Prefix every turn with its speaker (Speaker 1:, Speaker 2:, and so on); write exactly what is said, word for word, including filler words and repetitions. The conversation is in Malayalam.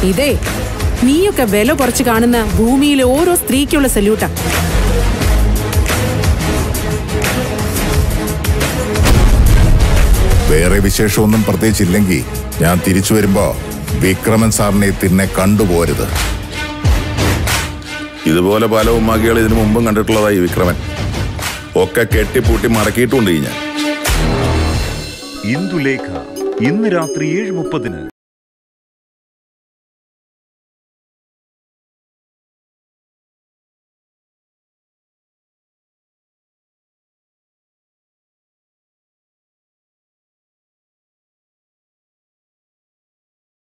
Speaker 1: ഇതേ നീയൊക്കെ വില കുറച്ച് കാണുന്ന ഭൂമിയിലെ ഓരോ സ്ത്രീക്കുള്ള സല്യൂട്ടാ.
Speaker 2: വേറെ വിശേഷമൊന്നും പ്രത്യേകിച്ചില്ലെങ്കിൽ ഞാൻ തിരിച്ചു വരുമ്പോ വിക്രമൻ സാറിനെ തിന്നെ കണ്ടുപോരുത്.
Speaker 3: ഇതുപോലെ പല ഉമ്മാക്കികൾ ഇതിനു മുമ്പും കണ്ടിട്ടുള്ളതായി വിക്രമൻ. ഒക്കെ കെട്ടിപ്പൂട്ടി മടക്കിയിട്ടുണ്ട് ഞാൻ.
Speaker 4: ഇന്ദുലേഖ ഇന്ന് രാത്രി ഏഴ് മുപ്പതിന്.